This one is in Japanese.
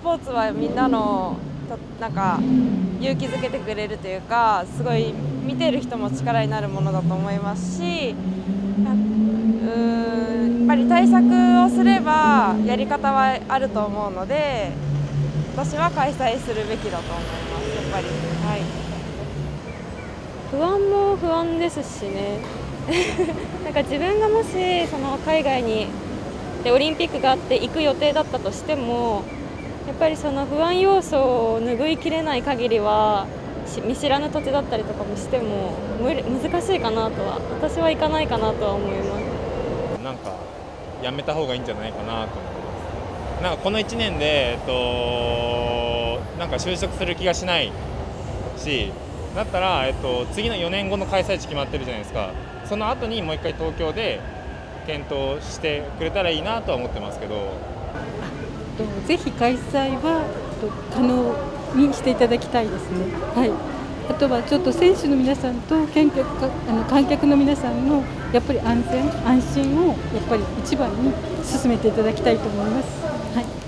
ポーツはみんなのなんか勇気づけてくれるというか、すごい見てる人も力になるものだと思いますし、やっぱり対策をすればやり方はあると思うので、私は開催するべきだと思います。やっぱり、はい、 不安も不安ですしねなんか自分がもしその海外にでオリンピックがあって行く予定だったとしても、やっぱりその不安要素を拭いきれない限りは見知らぬ土地だったりとかもしても難しいかなとは、私は行かないかなとは思います。 なんかやめた方がいいんじゃないかなと思います。なんかこの1年で、なんか就職する気がしないし、だったら、次の4年後の開催地決まってるじゃないですか。その後にもう一回東京で検討してくれたらいいなとは思ってますけど。 ぜひ開催は可能にしていただきたいですね。はい。あとはちょっと選手の皆さんと観客の皆さんのやっぱり安全安心をやっぱり一番に進めていただきたいと思います。はい。